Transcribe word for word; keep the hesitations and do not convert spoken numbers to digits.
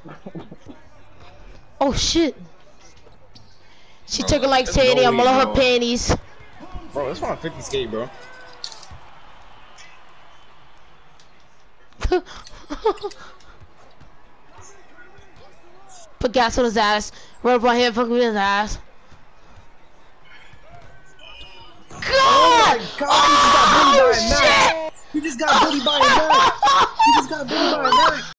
Oh shit. She Bro, took it like there's no Sadie. I'm way, all her bro. panties. Bro, that's one fifty skate, bro. Put gas on his ass. Run up right here, fuck with his ass. God! Oh my god, Oh, he just got bullied by a Mac. He just got bullied by a Mac. He just got bullied by a Mac.